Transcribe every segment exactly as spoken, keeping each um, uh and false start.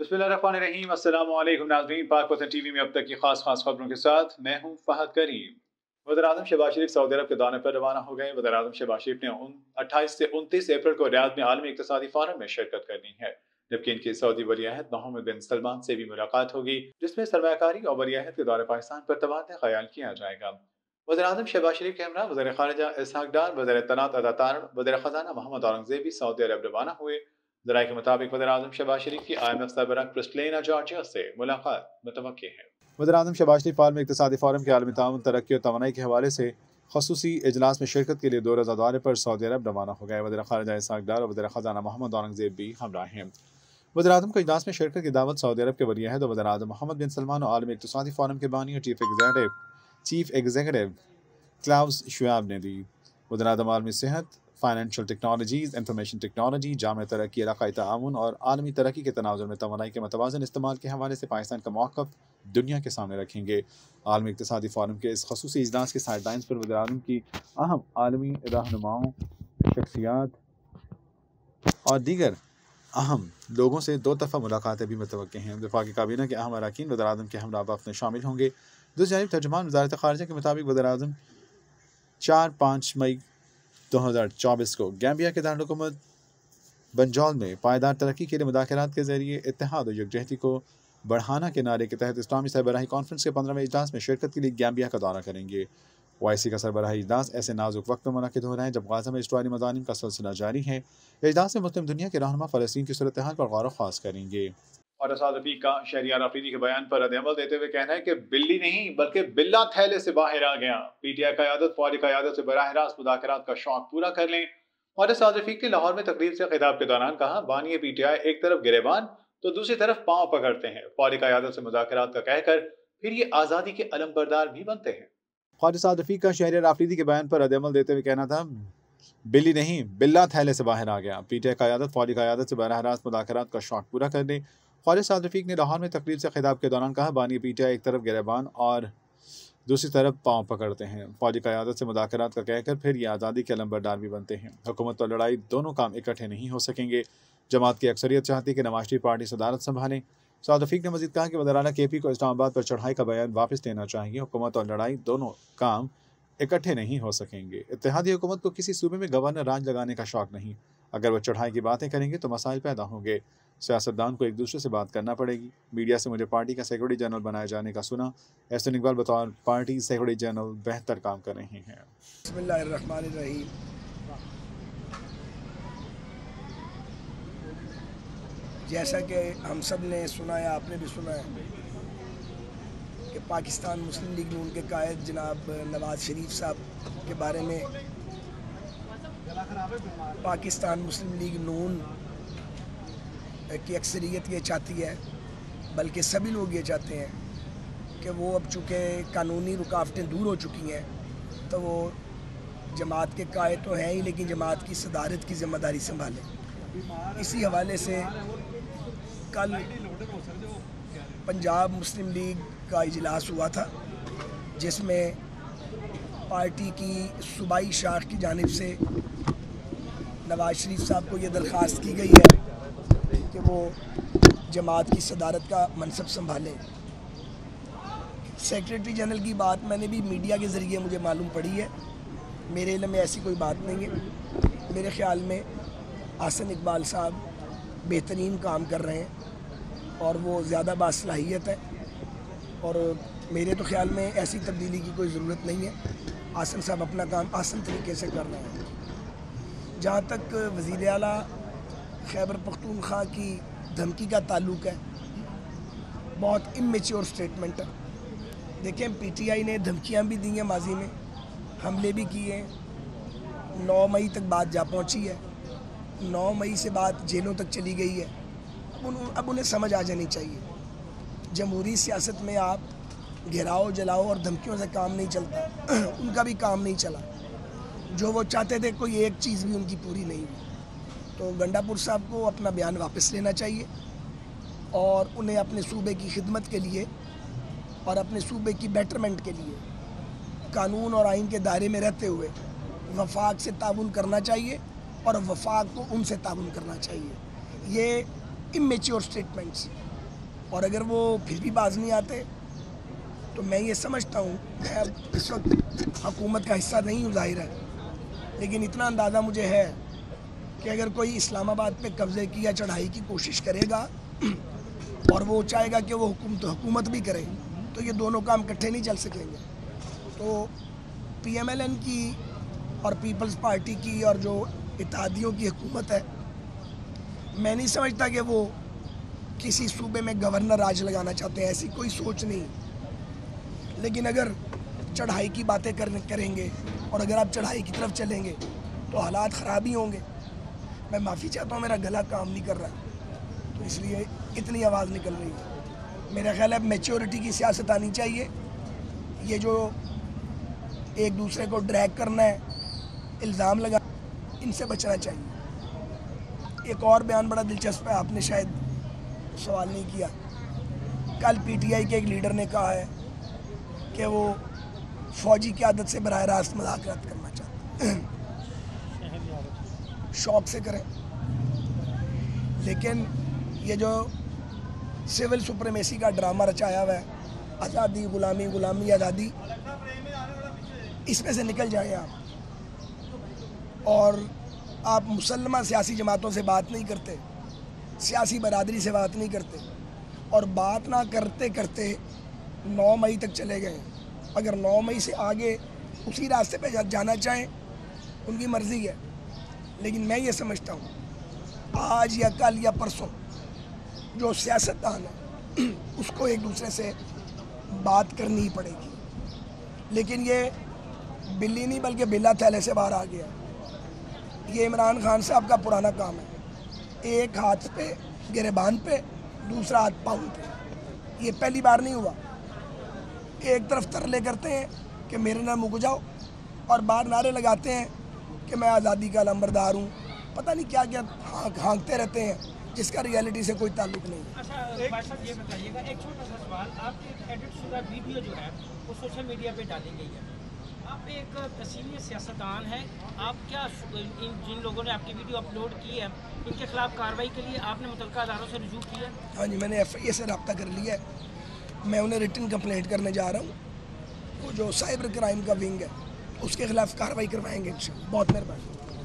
बिस्मिल्लाहिर्रहमानिर्रहीम। अस्सलामु अलैकुम नाज़रीन, पाकवतन टीवी में अब तक की खास खास खबरों के साथ मैं हूं फहद करीम। वज़ीर-ए-आज़म शहबाज शरीफ सऊदी अरब के दौरे पर रवाना हो गए। वज़ीर-ए-आज़म शहबाज शरीफ ने अट्ठाईस से उनतीस अप्रैल को रियाद में आलमी इक़्तिसादी फोरम में शिरकत करनी है, जबकि इनकी सऊदी वली-अहद मोहम्मद बिन सलमान से भी मुलाकात होगी, जिसमें सरमायाकारी और वली-अहद के दौरे पाकिस्तान पर तबादला ख्याल किया जाएगा। वज़ीर-ए-आज़म शहबाज शरीफ के हमरा वज़ीर ख़ारिजा इसहाक़ डार, वज़ीर इत्तलात अता तारण, वज़ीर ख़ज़ाना मोहम्मद औरंगज़ेब भी सऊदी अरब रवाना हुए। ज़राए के मुताबिक वज़ीर-ए-आज़म शहबाज शरीफ की आई एम एफ सरबराह क्रिस्टलिना जॉर्जिया से मुलाकात मुतवक्किल है। वज़ीर-ए-आज़म शहबाज शरीफ आलमी इक़्तिसादी फोरम के आलमी ताउन, तरक्की और तवानाई के हवाले से ख़ुसूसी इजलास में शिरकत के लिए दो रोज़ा दौरे पर सऊदी अरब रवाना हो गए। वज़ीर ख़ारिजा इसहाक़ डार और वज़ीर ख़ज़ाना मोहम्मद औरंगज़ेब भी हमरा हैं। वज़ीर-ए-आज़म को इजलास में शिरकत की दावत सऊदी अरब के वली-अहद और वज़ीर-ए-आज़म मोहम्मद बिन सलमान और आलमी इक़्तिसादी फोरम के बानी और chief executive chief executive Klaus Schwab ने दी। वज़ीर-ए-आज़म आलमी सेहत, फाइनेंशियल टेक्नोलॉजीज़, इंफॉर्मेशन टेक्नोलॉजी, जामे तरक्की, इलाक़ाई ताउन और आलमी तरक्की के तनाज़ुर में तवानाई के मतवाज़न इस्तेमाल के हवाले से पाकिस्तान का मौक़िफ़ दुनिया के सामने रखेंगे। आलमी इक़्तिसादी फोरम के इस ख़ुसूसी इजलास के साइडलाइंस पर वज़ीर-ए-आज़म की अहम आलमी रहनुमाओं, शख्सियात और दीगर अहम लोगों से दो तरफ़ा मुलाकातें भी मुतवक्किल हैं। वफाकी काबीना के अहम अरकान वज़ीर-ए-आज़म के हमरा वफ़द में शामिल होंगे। दूसरी जानिब तर्जुमान वज़ारत ख़ारिजा के मुताबिक वज़ीर-ए-आज़म चार पाँच मई दो हज़ार चौबीस को गैम्बिया के दारुल-हुकूमत बंजौल में पायदार तरक्की के लिए मुज़ाकरात के ज़रिए इत्तेहाद और यकजहती को बढ़ाना के नारे के तहत इस्लामी सरबराही कॉन्फ्रेंस के पंद्रहवें इजलास में शिरकत के लिए गैम्बिया का दौरा करेंगे। ओआईसी का सरबराही इजलास ऐसे नाजुक वक्त में मुनक़िद हो रहा है जब गाज़ा में इस्राईली मज़ालिम का सिलसिला जारी है। इजलास में मुस्लिम दुनिया के रहनुमा फ़लस्तीन की सूरत हाल पर गौर व ख़ास करेंगे। और असाद रफ़ीक का शहरियार अफरीदी के बयान पर रद्द-ए-अमल देते हुए कहना है कि बिल्ली नहीं बल्कि बिल्ला थैले से बाहर आ गया। पीटीआई क़यादत फौजी क़यादत से बराह रास्त मुज़ाकरात का शौक़ पूरा कर लें। और असाद रफ़ीक ने लाहौर में तकरीर से खिताब के दौरान कहा, बानी पीटीआई एक तरफ गिरेबान तो दूसरी तरफ पाँव पकड़ते हैं। फौजी क़यादत से मुज़ाकरात का कहकर फिर ये आज़ादी के अलमबरदार भी बनते हैं। ख्वाजा असाद रफ़ीक का शहरियार अफरीदी के बयान पर रद्द-ए-अमल देते हुए कहना था, बिल्ली नहीं बिल्ला थैले से बाहर आ गया। पीटीआई क़यादत फौजी क़यादत से बराह रास्त मुज़ाकरात का शौक़ पूरा कर लें। ख्वाजा असाद रफ़ीक ने लाहौर में तकरीर से खिताब के दौरान कहा, बानी पीटीआई एक तरफ गिरेबान और दूसरी तरफ पाँव पकड़ते हैं। फौजी क़यादत से मुज़ाकरात का कहकर फिर ये आज़ादी के अलमबरदार भी बनते हैं। हुकूमत और लड़ाई दोनों काम इकट्ठे नहीं हो सकेंगे। जमात की अक्सरियत चाहती है कि नवाज शरीफ पार्टी सदारत संभालें। असाद रफ़ीक ने मज़ीद कहा कि वज़ीर-ए-आला के पी को इस्लामाबाद पर चढ़ाई का बयान वापस लेना चाहिए। हुकूमत और लड़ाई दोनों काम इकट्ठे नहीं हो सकेंगे। इत्तेहादी हुकूमत को किसी सूबे में गवर्नर राज लगाने का शौक़ नहीं। अगर वह चढ़ाई की बातें करेंगे तो मसाइल पैदा होंगे। सियासतदान को एक दूसरे से बात करना पड़ेगी। मीडिया से मुझे पार्टी का सेक्रेटरी जनरल बनाए जाने का सुना। एहसन इकबाल बतौर पार्टी सेक्रेटरी जनरल बेहतर काम कर रहे हैं। बिस्मिल्लाहिर्रहमानिर्रहीम। जैसा कि हम सब ने सुना है, आपने भी सुना है कि पाकिस्तान मुस्लिम लीग नून के कायद जनाब नवाज शरीफ साहब के बारे में पाकिस्तान मुस्लिम लीग नून की अक्सरियत ये चाहती है, बल्कि सभी लोग ये चाहते हैं कि वो अब चूँकि कानूनी रुकावटें दूर हो चुकी हैं तो वो जमात के कायद तो हैं ही, लेकिन जमात की सदारत की ज़िम्मेदारी संभालें। इसी हवाले से कल पंजाब मुस्लिम लीग का इजलास हुआ था, जिसमें पार्टी की सूबाई शाख की जानिब से नवाज शरीफ साहब को ये दरख्वास्त की गई है कि वो जमात की सदारत का मनसब संभालें। सेक्रेटरी जनरल की बात मैंने भी मीडिया के ज़रिए मुझे मालूम पड़ी है। मेरे इल्म में ऐसी कोई बात नहीं है। मेरे ख़्याल में हसन इकबाल साहब बेहतरीन काम कर रहे हैं और वो ज़्यादा बासलाहियत है, और मेरे तो ख्याल में ऐसी तब्दीली की कोई ज़रूरत नहीं है। हसन साहब अपना काम आसान तरीके से कर रहे हैं। जहाँ तक वज़ीर आला खैबर पख्तूनख्वा की धमकी का ताल्लुक़ है, बहुत इमेच्योर स्टेटमेंट है। देखें, पीटीआई ने धमकियाँ भी दी हैं, माजी में हमले भी किए हैं। नौ मई तक बात जा पहुँची है। नौ मई से बात जेलों तक चली गई है। अब उन, अब उन्हें समझ आ जानी चाहिए, जमहूरी सियासत में आप घेराव जलाओ और धमकियों से काम नहीं चलता। उनका भी काम नहीं चला। जो वो चाहते थे कोई एक चीज़ भी उनकी पूरी नहीं हुई। तो गंडापुर साहब को अपना बयान वापस लेना चाहिए और उन्हें अपने सूबे की खिदमत के लिए और अपने सूबे की बेटरमेंट के लिए कानून और आइन के दायरे में रहते हुए वफाक से ताउन करना चाहिए और वफाक को उनसे ताउन करना चाहिए। ये इमेच्योर स्टेटमेंट्स اور اگر وہ پھر بھی باز نہیں آتے تو میں یہ سمجھتا ہوں، میں اب اس وقت حکومت کا حصہ نہیں ہوں ظاہر ہے، لیکن اتنا اندازہ مجھے ہے کہ اگر کوئی اسلام آباد پہ قبضے کی یا چڑھائی کی کوشش کرے گا اور وہ چاہے گا کہ وہ حکومت حکومت بھی کرے تو یہ دونوں کام اکٹھے نہیں چل سکیں گے. تو پی ایم ایل این کی اور پیپلز پارٹی کی اور جو اتحادیوں کی حکومت ہے، میں نہیں سمجھتا کہ وہ کسی صوبے میں گورنر راج لگانا چاہتے ہیں، ایسی کوئی سوچ نہیں. لیکن اگر چڑھائی کی باتیں کریں گے اور اگر آپ چڑھائی کی طرف چلیں گے تو حالات خراب ہی ہوں گے. میں معافی چاہتا ہوں، میرا گلا کام نہیں کر رہا تو اس لیے اتنی آواز نکل رہی ہے. میرا خیال ہے اب میچورٹی کی سیاست آنی چاہیے. یہ جو ایک دوسرے کو ڈریگ کرنا ہے، الزام لگا، ان سے بچنا چاہیے. ایک اور بیان بڑا دلچسپ ہے، آپ نے شاید سوال نہیں کیا. کل پی ٹی آئی کے ایک لیڈر نے کہا ہے کہ وہ فوجی قیادت سے براہ راست مذاکرات کرنا چاہتے ہیں. شوق سے کریں، لیکن یہ جو سول سپریمیسی کا ڈرامہ رچایا ہوا ہے، آزادی غلامی غلامی آزادی، اس میں سے نکل جائیں آپ. اور آپ مسلمہ سیاسی جماعتوں سے بات نہیں کرتے، سیاسی برادری سے بات نہیں کرتے، اور بات نہ کرتے کرتے نو مئی تک چلے گئے. اگر نو مئی سے آگے اسی راستے پہ جانا چاہیں ان کی مرضی ہے، لیکن میں یہ سمجھتا ہوں آج یا کل یا پرسوں جو سیاستدان ہے اس کو ایک دوسرے سے بات کرنی ہی پڑے گی. لیکن یہ بلی نہیں بلکہ بلا تھیلے سے باہر آ گیا. یہ عمران خان صاحب کا پرانا کام ہے، ایک ہاتھ پہ گریبان پہ، دوسرا ہاتھ پاؤں پہ. یہ پہلی بار نہیں ہوا. ایک طرف ترلے کرتے ہیں کہ میرے نہ مک جاؤ، اور باہر نعرے لگاتے ہیں کہ میں آزادی کا علمبردار ہوں. پتہ نہیں کیا کیا ہانکتے رہتے ہیں جس کا ریئلٹی سے کوئی تعلق نہیں. اچھا بھائی صاحب یہ بتائیے گا، ایک چھوٹا سا سوال. آپ کی ایک ایڈٹ شدہ ویڈیو جو ہے وہ سوشل میڈیا پہ ڈالی گئی ہے. آپ ایک سینئر سیاستدان ہیں، آپ کیا ان جن لوگوں نے آپ کی ویڈیو اپلوڈ کی ہے ان کے خلاف کارروائی کے لیے آپ نے متعلقہ اداروں سے رجوع کی ہے؟ ہاں جی، میں نے ایف آئی اے سے رابطہ کر لیا ہے. میں انہیں ریٹن کمپلینٹ کرنے جا رہا ہوں. وہ جو سائبر کرائم کا ونگ ہے اس کے خلاف کارروائی کروائیں گے انشاءاللہ. بہت مہربانی.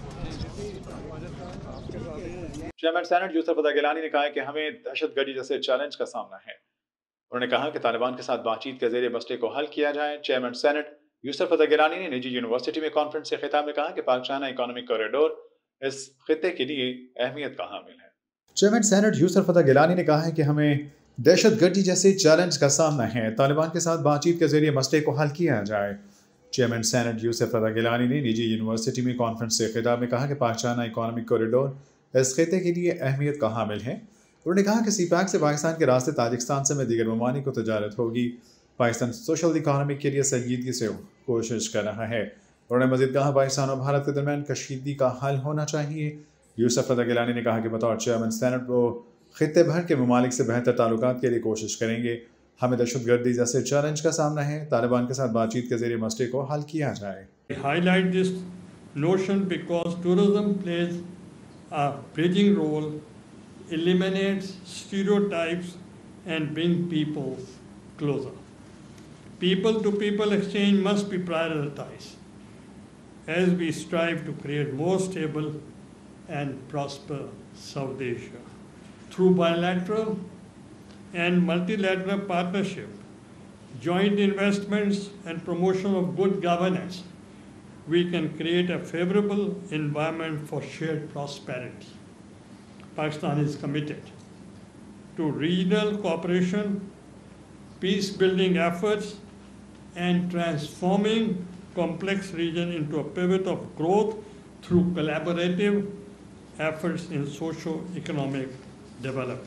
چیئرمین سینٹ یوسف فتح گیلانی نے کہا کہ ہمیں دہشت گردی جیسے چیلنج کا سامنا ہے. انہوں نے کہا کہ طالبان کے ساتھ بات چیت کے ذریعے مسئلے کو حل کیا جائے. چیئرمین سینٹ یوسف فتح گیلانی نے نجی یونیورسٹی میں کانفرنس سے خطاب میں کہا کہ پاک چائنا اکنامک کوریڈور اس خطے کے لیے اہمیت کا حامل ہے. چیئرمین سینٹ یوسف فتح گیلانی نے کہا ہے کہ ہمیں دہشت گردی جیسے چیلنج کا سامنا ہے، طالبان کے ساتھ بات چیت کے ذریعے مسئلے کو حل کیا جائے. چیئرمین سینٹ یوسف فتح گیلانی نے نجی یونیورسٹی میں کانفرنس سے خطاب میں کہا کہ پاک چائنا اکنامک کوریڈور اس خطے کے لیے اہمیت کا حامل ہے. انہوں نے کہا کہ سی پیک سے پاکستان کے راستے تاجکستان سے میں دیگر ممالک کو تجارت ہوگی. پاکستان سوشل اکانومی کے لیے سنجیدگی سے کوشش کر رہا ہے. انہوں نے مزید کہا پاکستان اور بھارت کے درمیان کشیدگی کا حل ہونا چاہیے. یوسف فتح گیلانی نے کہا کہ بطور چیئرمین سینٹ وہ خطے بھر کے ممالک سے بہتر تعلقات کے لیے کوشش کریں گے. ہمیں دہشت گردی جیسے چیلنج کا سامنا ہے، طالبان کے ساتھ بات چیت کے ذریعے مسئلے کو حل کیا جائے. highlight this notion because tourism plays a bridging role, eliminates stereotypes and bring people closer. People to people exchange must be prioritized as we strive to create more stable and prosper South Asia. Through bilateral and multilateral partnership, joint investments and promotion of good governance, we can create a favorable environment for shared prosperity. Pakistan is committed to regional cooperation, peace-building efforts, and transforming complex region into a pivot of growth through collaborative efforts in socio-economic development.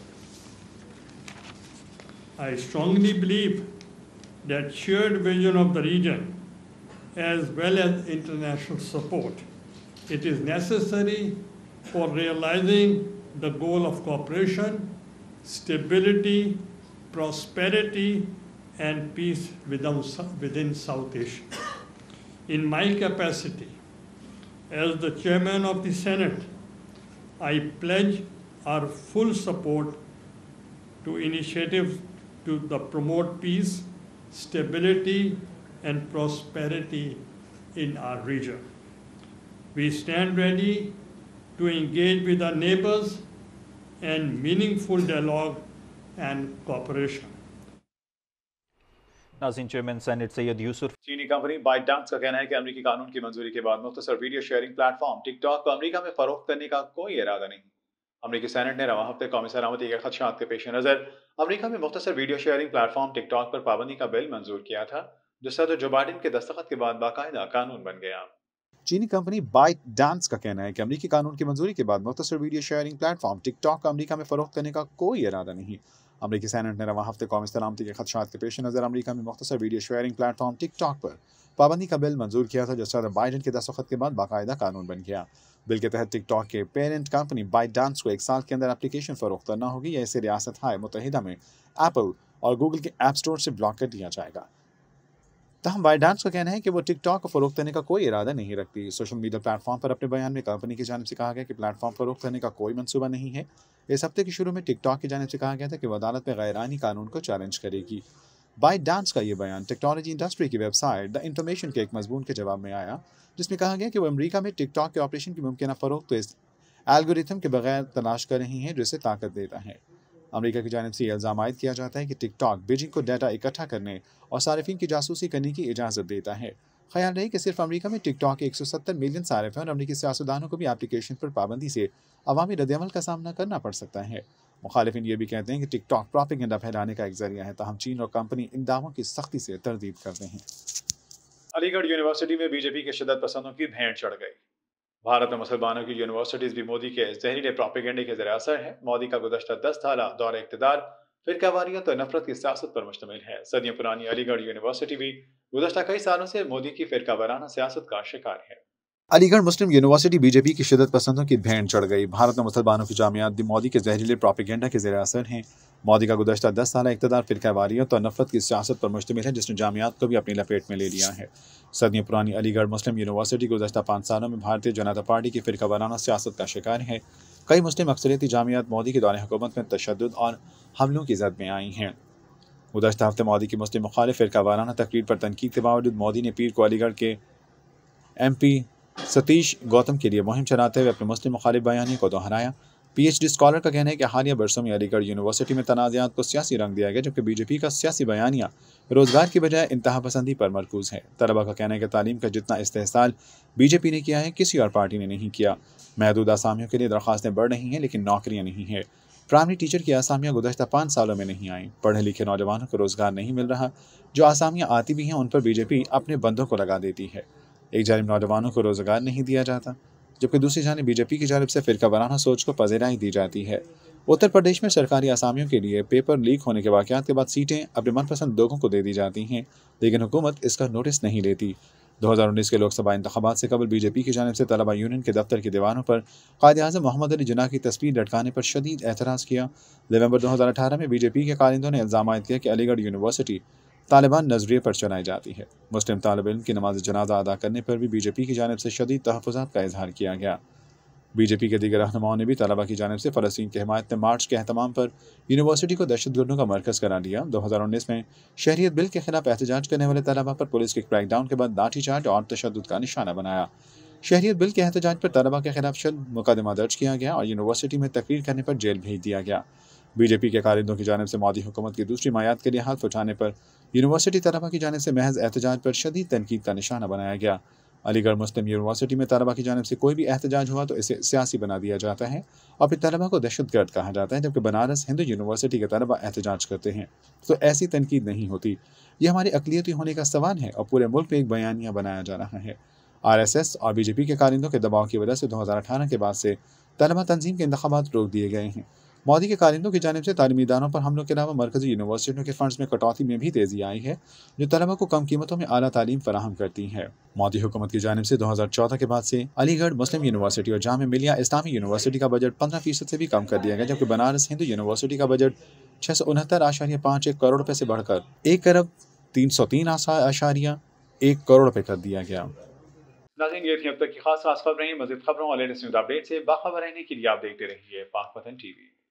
I strongly believe that shared vision of the region as well as international support, it is necessary for realizing the goal of cooperation, stability, prosperity, and peace within, within South Asia. In my capacity as the chairman of the Senate, I pledge our full support to initiatives to the promote peace, stability, and prosperity in our region. We stand ready to engage with our neighbors and meaningful dialogue and cooperation. नाज़रीन, chairman Senate Syed Yousuf चीनी company bite dance का कहना है कि अमेरिकी कानून की मंजूरी के बाद मुख्तसर वीडियो शेयरिंग प्लेटफॉर्म टिकटॉक को अमेरिका में फरोख्त करने का कोई इरादा नहीं। अमेरिकी सेनेट ने रवां हफ्ते कौमी सलामती के खदशात के पेश नज़र अमेरिका में मुख्तसर वीडियो शेयरिंग प्लेटफॉर्म टिकटॉक पर पाबंदी का बिल मंजूर किया था, जो सदर जो बाइडेन के दस्तखत के बाद बाकायदा कानून बन गया। चीनी कंपनी बाइट डांस का कहना है कि अमेरिकी कानून की मंजूरी के बाद मुख्तसर वीडियो शेयरिंग प्लेटफॉर्म टिकटॉक को अमेरिका में फरोख्त करने का कोई इरादा नहीं। अमेरिकी सेनेट ने रवां हफ्ते कौमी सलामती के खदशात के पेश नज़र अमेरिका में मुख्तसर वीडियो शेयरिंग प्लेटफॉर्म टिकटॉक पर पाबंदी का बिल मंजूर किया था, जो सदर बाइडेन के दस्तखत के बाद बाकायदा कानून बन गया। बिल के तहत टिकटॉक के पेरेंट कंपनी बाइट डांस को एक साल के अंदर एप्लीकेशन फरोख्त करना होगी या इसे रियासत हाय मुत्तहिदा में एप्पल और गूगल के ऐप स्टोर से ब्लॉक कर दिया जाएगा। तहम बाइट डांस का कहना है कि वो टिकटॉक को फरोख्त करने का कोई इरादा नहीं रखती। सोशल मीडिया प्लेटफॉर्म पर अपने बयान में कंपनी की जानिब से कहा गया कि प्लेटफॉर्म फरोख्त करने का कोई मंसूबा नहीं है। इस हफ्ते के शुरू में टिकटॉक की जानिब से कहा गया था कि वो अदालत में गैरानी कानून को चैलेंज करेगी। बाइट डांस का ये बयान टेक्नोलॉजी इंडस्ट्री की वेबसाइट द इंफॉर्मेशन के एक मजमून के जवाब में आया, जिसमें कहा गया कि वो अमेरिका में टिकटॉक के ऑपरेशन की मुमकिन फरोख्त तो इस एल्गोरिथम के बगैर तलाश कर रही हैं जो इसे ताकत देता है। अमेरिका की जानिब से ये इल्ज़ाम आयद किया जाता है कि टिकटॉक बीजिंग को डाटा इकट्ठा करने और सारिफिन की जासूसी करने की इजाज़त देता है। ख्याल रहे कि सिर्फ अमेरिका में टिकटॉक के एक सौ सत्तर मिलियन सारिफ हैं और अमेरिकी सियासतदानों को भी एप्लीकेशन पर पाबंदी से अवामी रद्दअमल का सामना करना पड़ सकता है। मुखालिफिन ये भी कहते हैं कि टिकटॉक प्रोपेगेंडा फैलाने का एक जरिया है, ताहम चीन और कंपनी इन दावों की सख्ती से तरदीद करते हैं। अलीगढ़ यूनिवर्सिटी में बीजेपी के शिद्दत पसंदों की भेंट चढ़ गई। भारत में मुसलमानों की यूनिवर्सिटीज भी मोदी के जहरीले प्रोपेगेंडे के ज़रिए असर है। मोदी का गुज़श्ता दस साल दौर इक़्तिदार फ़िरक़ावारियत और नफरत की सियासत पर मुश्तमिल है। सदियों पुरानी अलीगढ़ यूनिवर्सिटी भी गुज़श्ता कई सालों से मोदी की फ़िरक़ावाराना सियासत का शिकार है। अलीगढ़ मुस्लिम यूनिवर्सिटी बीजेपी की शिद्दत पसंदों की भेंट चढ़ गई। भारत में मुसलमानों की जामियात भी मोदी के जहरीले प्रोपेगेंडा के ज़रिए असर हैं। मोदी का गुज़श्ता दस साल इक़्तिदार फ़िरक़ावारियत और नफरत की सियासत पर मुश्तमिल है, जिसने जामियात को भी अपनी लपेट में ले लिया है। सदियों पुरानी अलीगढ़ मुस्लिम यूनिवर्सिटी गुज़श्ता पाँच सालों में भारतीय जनता पार्टी की फ़िरक़ावाराना सियासत का शिकार है। कई मुस्लिम अक्सरियती जामियात मोदी के दौरान हुकूमत में तशद्दुद और हमलों की जद में आई हैं। गुज़श्ता हफ्ते मोदी की मुस्लिम मुखालिफ फ़िरक़ावाराना तकरीर पर तनकीद के बावजूद मोदी ने पीर को अलीगढ़ के एम पी सतीश गौतम के लिए मुहिम चलाते हुए अपने मुस्लिम मुखालिफ बयानी को दोहराया। पी एच डी स्कॉलर का कहना है कि हालिया बरसों में अलीगढ़ यूनिवर्सिटी में तनाज़ात को सियासी रंग दिया गया, जबकि बीजेपी का सियासी बयानिया रोज़गार की बजाय इंतहा पसंदी पर मरकूज़ है। तलबा का कहना है कि तालीम का जितना इस्तेहसाल बीजेपी ने किया है, किसी और पार्टी ने नहीं किया। महदूद आसामियों के लिए दरख्वास्तें बढ़ रही हैं, लेकिन नौकरियाँ नहीं हैं। प्राइमरी टीचर की आसामियाँ गुज़श्ता पाँच सालों में नहीं आईं। पढ़े लिखे नौजवानों को रोज़गार नहीं मिल रहा। जो आसामियाँ आती भी हैं, उन पर बीजेपी अपने बंदों को लगा देती है। एक जानिब नौजवानों को रोज़गार नहीं दिया जाता, जबकि दूसरी जानिब बीजेपी की जानिब से फ़िरक़ावाराना सोच को पज़ीराई दी जाती है। उत्तर प्रदेश में सरकारी आसामियों के लिए पेपर लीक होने के वाक़यात के बाद सीटें अपने मनपसंद लोगों को दे दी जाती हैं, लेकिन हुकूमत इसका नोटिस नहीं लेती। दो हज़ार उन्नीस के लोकसभा इंतख़ाबात से कबल बीजेपी की जानिब से तलबा यूनियन के दफ्तर की दीवारों पर क़ायद-ए-आज़म मोहम्मद अली जिन्ना की तस्वीर लटकाने पर शदीद एतराज़ किया। नवंबर दो हज़ार अठारह में बीजेपी के कारिंदों ने इल्ज़ाम आयद किया कि अलीगढ़ यूनिवर्सिटी तालिबान नज़रिए पर चलाई जाती है। मुस्लिम तालिब इल्म की नमाज जनाजा अदा करने पर भी बीजेपी की जानिब से शदीद तहफ़्फ़ुज़ात का इजहार किया गया। बीजेपी के दीगर रहनुमाओं ने भी तलबा की जानिब से फ़लस्तीन की हिमायत में मार्च के अहतमाम पर यूनिवर्सिटी को दहशतगर्दों का मरकज़ करार दिया। दो हज़ार उन्नीस में शहरियत बिल के खिलाफ एहतजाज करने वाले तलबा पर पुलिस के क्रैकडाउन के बाद लाठीचार्ज और तशद्दुद का निशाना बनाया। शहरियत बिल के एहतजाज पर तलबा के खिलाफ शद मुकदमा दर्ज किया गया और यूनिवर्सिटी में तकरीर करने पर जेल भेज दिया गया। बीजेपी के कारिंदों की जानिब से मोदी हुकूमत की दूसरी मायात के लिए हाथ उठाने पर यूनिवर्सिटी तलबा की जानिब से महज एहतजाज पर शदीद तनकीद का निशाना बनाया गया। अलीगढ़ मुस्लिम यूनिवर्सिटी में तलबा की जानिब से कोई भी एहतजाज हुआ तो इसे सियासी बना दिया जाता है और फिर तलबा को दहशतगर्द कहा जाता है, जबकि बनारस हिंदू यूनिवर्सिटी के तलबा एहतजाज करते हैं तो ऐसी तनकीद नहीं होती। यह हमारी अक़लियती होने का सवाल है और पूरे मुल्क में एक बयानिया बनाया जा रहा है। आर एस एस और बीजेपी के कारिंदों के दबाव की वजह से दो हज़ार अठारह के बाद से तलबा तंजीम के इंतख़ाबात रोक दिए गए हैं। मोदी के कारिंदों की जानिब से तालीमी इदारों पर हमलों के अलावा मरकज़ी यूनिवर्सिटियों के फंड्स में कटौती में भी तेज़ी आई है, जो तलबा को कम कीमतों में आला तालीम फराहम करती है। मोदी हुकूमत की जानिब से दो हज़ार चौदह के बाद से अलीगढ़ मुस्लिम यूनिवर्सिटी और जामिया मिलिया इस्लामी यूनिवर्सिटी का बजट पंद्रह फीसद से भी कम कर दिया गया, जबकि बनारस हिंदू यूनिवर्सिटी का बजट छः सौ उनहत्तर आशारिया पाँच एक करोड़ रुपये से बढ़कर एक अरब तीन सौ तीन आशारिया एक करोड़ रुपये कर दिया गया। नाज़रीन, ये थी अब तक की खास खास खबरें। मज़ीद खबरों और लेटेस्ट न्यूज़ अपडेट से बाखबर रहने के लिए आप देखते रहिए पाकवतन टीवी।